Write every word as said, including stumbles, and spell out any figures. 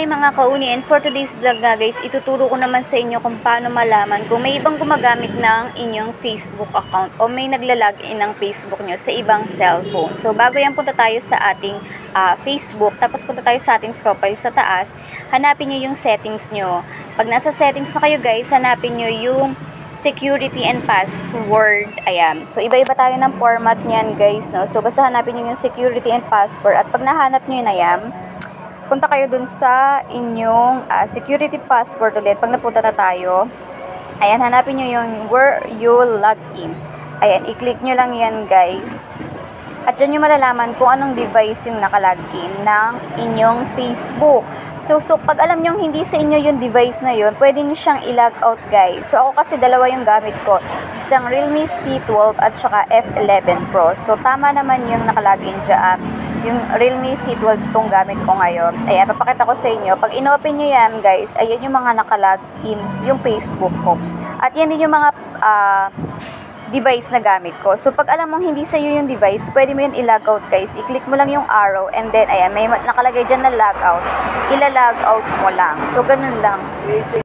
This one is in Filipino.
Hi mga kauni, and for today's vlog nga guys, ituturo ko naman sa inyo kung paano malaman kung may ibang gumagamit ng inyong Facebook account o may naglalagin ng Facebook nyo sa ibang cellphone. So bago yan, punta tayo sa ating uh, Facebook, tapos punta tayo sa ating profile sa taas, hanapin nyo yung settings nyo. Pag nasa settings na kayo guys, hanapin nyo yung security and password. Ayan. So, iba-iba tayo ng format niyan guys, no? So, basta hanapin nyo yung security and password. At pag nahanap nyo yun, ayan, punta kayo dun sa inyong uh, security password ulit. Pag napunta na tayo, ayan, hanapin nyo yung where you log in. Ayan, i-click nyo lang yan guys. At dyan nyo malalaman kung anong device yung nakalagin ng inyong Facebook. So, so pag alam nyo hindi sa inyo yung device na yun, pwede nyo siyang i-log out guys. So, ako kasi dalawa yung gamit ko. Isang Realme C twelve at saka F eleven Pro. So, tama naman yung nakalagin dyan. Yung Realme C twelve itong gamit ko ngayon. Ayan, papakita ko sa inyo. Pag in-open nyo yan guys, ayan yung mga nakalagin yung Facebook ko. At yan din yung mga uh, device na gamit ko. So, pag alam mong hindi sa iyo yung device, pwede mo yun i-log out guys. I-click mo lang yung arrow and then, ayan, may nakalagay dyan na log out. Ila-log out mo lang. So, ganun lang.